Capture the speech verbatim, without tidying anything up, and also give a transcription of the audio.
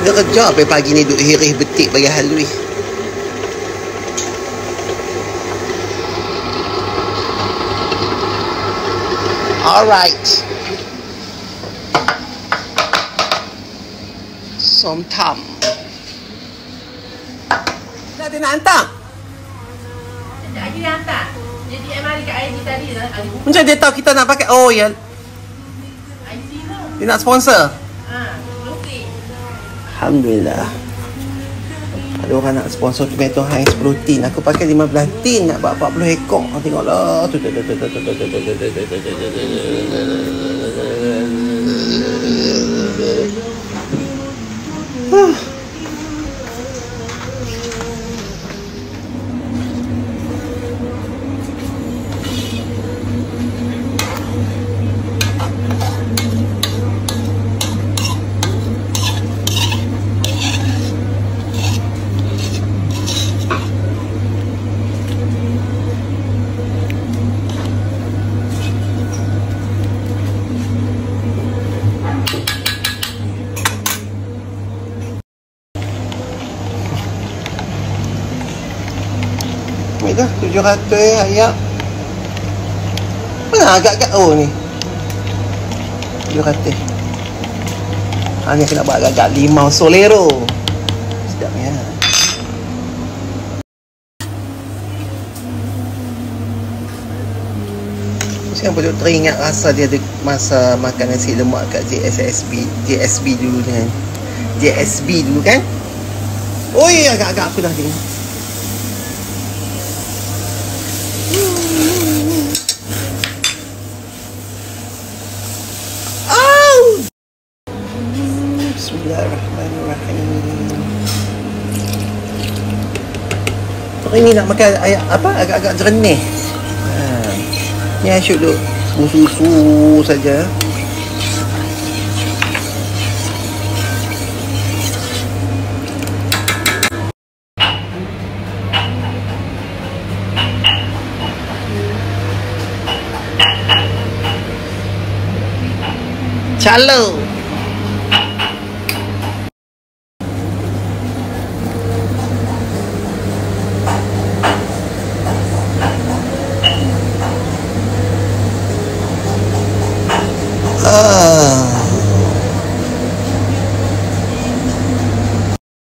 Dia kerja apa pagi ni duk hirih betik bagi halui. Alright. Som tam. Dah dia nak hantar. Sekejap lagi dia hantar. Dia D M hari kat I G tadi lah. Macam dia tahu kita nak pakai. Oh ya. I G lah. Dia nak sponsor. Haa. Okey. Alhamdulillah. Ada orang nak sponsor tomato high sepuluh tin. Aku pakai lima belas tin nak buat empat puluh ekor. Tengoklah. Tu tu tu tu tu tu tu tu tu tu. Ni dah tujuh ratus ayam. Mana agak-agak oh ni tujuh ratus. Ha ni kena buat agak-agak limau solero. Sedap ya. Sekarang pun teringat rasa dia ada masa makan nasi lemak kat J S S B J S B dulu kan. J S B dulu kan. Oi agak-agak aku dah tengok. Bismillahirrahmanirrahim. Hari ni nak makan ayam apa agak-agak jernih. Ha. Ni asyik duk susu saja. Calo.